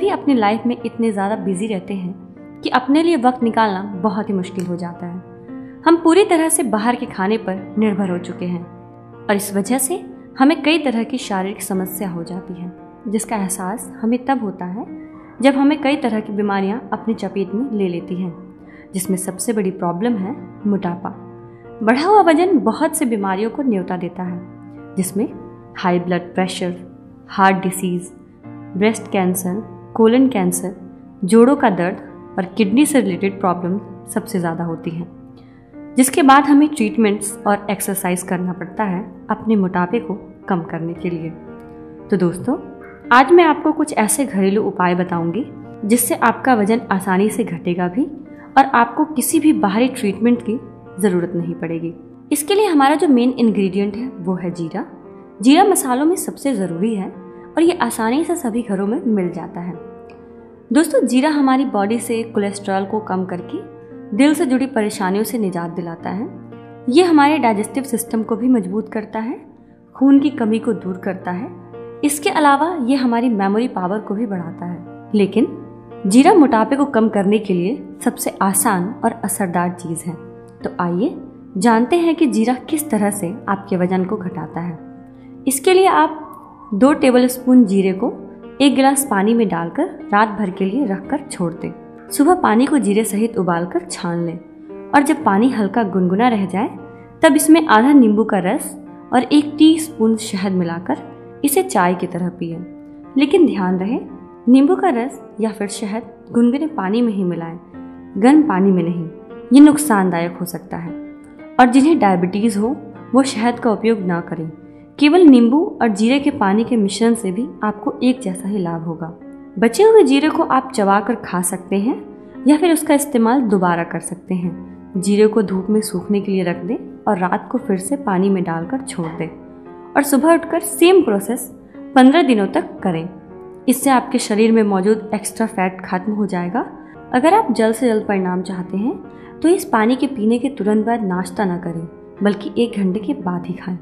सभी अपनी लाइफ में इतने ज़्यादा बिजी रहते हैं कि अपने लिए वक्त निकालना बहुत ही मुश्किल हो जाता है। हम पूरी तरह से बाहर के खाने पर निर्भर हो चुके हैं और इस वजह से हमें कई तरह की शारीरिक समस्या हो जाती है, जिसका एहसास हमें तब होता है जब हमें कई तरह की बीमारियां अपनी चपेट में ले लेती हैं, जिसमें सबसे बड़ी प्रॉब्लम है मोटापा। बढ़ा हुआ वजन बहुत से बीमारियों को न्योता देता है, जिसमें high blood pressure, heart disease, breast cancer, colon cancer, जोड़ों का दर्द और किडनी से रिलेटेड प्रॉब्लम सबसे ज़्यादा होती हैं, जिसके बाद हमें ट्रीटमेंट्स और एक्सरसाइज करना पड़ता है अपने मोटापे को कम करने के लिए। तो दोस्तों, आज मैं आपको कुछ ऐसे घरेलू उपाय बताऊंगी जिससे आपका वजन आसानी से घटेगा भी और आपको किसी भी बाहरी ट्रीटमेंट की ज़रूरत नहीं पड़ेगी। इसके लिए हमारा जो मेन इंग्रेडिएंट है वो है जीरा। जीरा मसालों में सबसे ज़रूरी है और ये आसानी से सभी घरों में मिल जाता है। दोस्तों, जीरा हमारी बॉडी से कोलेस्ट्रॉल को कम करके दिल से जुड़ी परेशानियों से निजात दिलाता है। ये हमारे डाइजेस्टिव सिस्टम को भी मजबूत करता है, खून की कमी को दूर करता है। इसके अलावा ये हमारी मेमोरी पावर को भी बढ़ाता है। लेकिन जीरा मोटापे को कम करने के लिए सबसे आसान और असरदार चीज़ है। तो आइए जानते हैं कि जीरा किस तरह से आपके वजन को घटाता है। इसके लिए आप 2 टेबलस्पून जीरे को 1 गिलास पानी में डालकर रात भर के लिए रखकर छोड़ दें। सुबह पानी को जीरे सहित उबालकर छान लें और जब पानी हल्का गुनगुना रह जाए तब इसमें आधा नींबू का रस और 1 टीस्पून शहद मिलाकर इसे चाय की तरह पिएं। लेकिन ध्यान रहे, नींबू का रस या फिर शहद गुनगुने पानी में ही मिलाएं, गर्म पानी में नहीं। ये नुकसानदायक हो सकता है और जिन्हें डायबिटीज़ हो वो शहद का उपयोग ना करें। केवल नींबू और जीरे के पानी के मिश्रण से भी आपको एक जैसा ही लाभ होगा। बचे हुए जीरे को आप चबाकर खा सकते हैं या फिर उसका इस्तेमाल दोबारा कर सकते हैं। जीरे को धूप में सूखने के लिए रख दें और रात को फिर से पानी में डालकर छोड़ दें और सुबह उठकर सेम प्रोसेस 15 दिनों तक करें। इससे आपके शरीर में मौजूद एक्स्ट्रा फैट खत्म हो जाएगा। अगर आप जल्द से जल्द परिणाम चाहते हैं तो इस पानी के पीने के तुरंत बाद नाश्ता न करें, बल्कि 1 घंटे के बाद ही खाएं।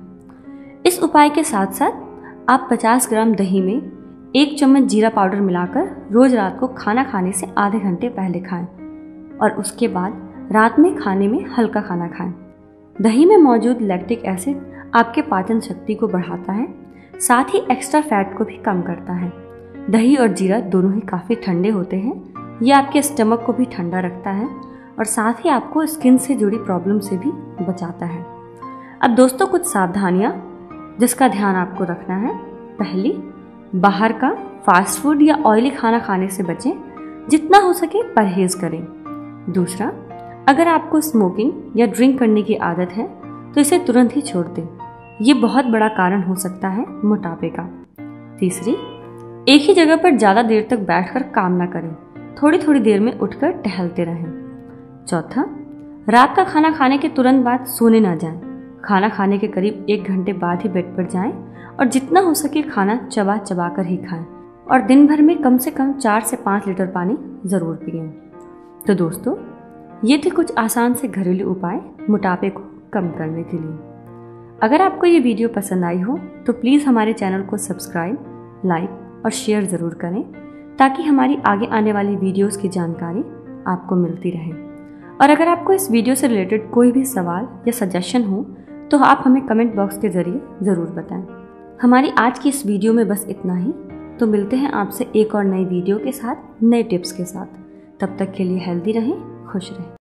इस उपाय के साथ साथ आप 50 ग्राम दही में 1 चम्मच जीरा पाउडर मिलाकर रोज रात को खाना खाने से आधे घंटे पहले खाएं और उसके बाद रात में खाने में हल्का खाना खाएं। दही में मौजूद लैक्टिक एसिड आपके पाचन शक्ति को बढ़ाता है, साथ ही एक्स्ट्रा फैट को भी कम करता है। दही और जीरा दोनों ही काफ़ी ठंडे होते हैं। ये आपके स्टमक को भी ठंडा रखता है और साथ ही आपको स्किन से जुड़ी प्रॉब्लम से भी बचाता है। अब दोस्तों, कुछ सावधानियाँ जिसका ध्यान आपको रखना है। पहली, बाहर का फास्ट फूड या ऑयली खाना खाने से बचें, जितना हो सके परहेज करें। दूसरा, अगर आपको स्मोकिंग या ड्रिंक करने की आदत है तो इसे तुरंत ही छोड़ दें। ये बहुत बड़ा कारण हो सकता है मोटापे का। तीसरी, एक ही जगह पर ज़्यादा देर तक बैठकर काम ना करें, थोड़ी थोड़ी देर में उठकर टहलते रहें। चौथा, रात का खाना खाने के तुरंत बाद सोने ना जाएं। खाना खाने के करीब 1 घंटे बाद ही बेड पर जाएं और जितना हो सके खाना चबा चबा कर ही खाएं और दिन भर में कम से कम 4 से 5 लीटर पानी ज़रूर पिएं। तो दोस्तों, ये थे कुछ आसान से घरेलू उपाय मोटापे को कम करने के लिए। अगर आपको ये वीडियो पसंद आई हो तो प्लीज़ हमारे चैनल को सब्सक्राइब, लाइक और शेयर ज़रूर करें ताकि हमारी आगे आने वाली वीडियोस की जानकारी आपको मिलती रहे। और अगर आपको इस वीडियो से रिलेटेड कोई भी सवाल या सजेशन हो तो आप हमें कमेंट बॉक्स के ज़रिए ज़रूर बताएं। हमारी आज की इस वीडियो में बस इतना ही। तो मिलते हैं आपसे एक और नई वीडियो के साथ, नए टिप्स के साथ। तब तक के लिए हेल्दी रहें, खुश रहें।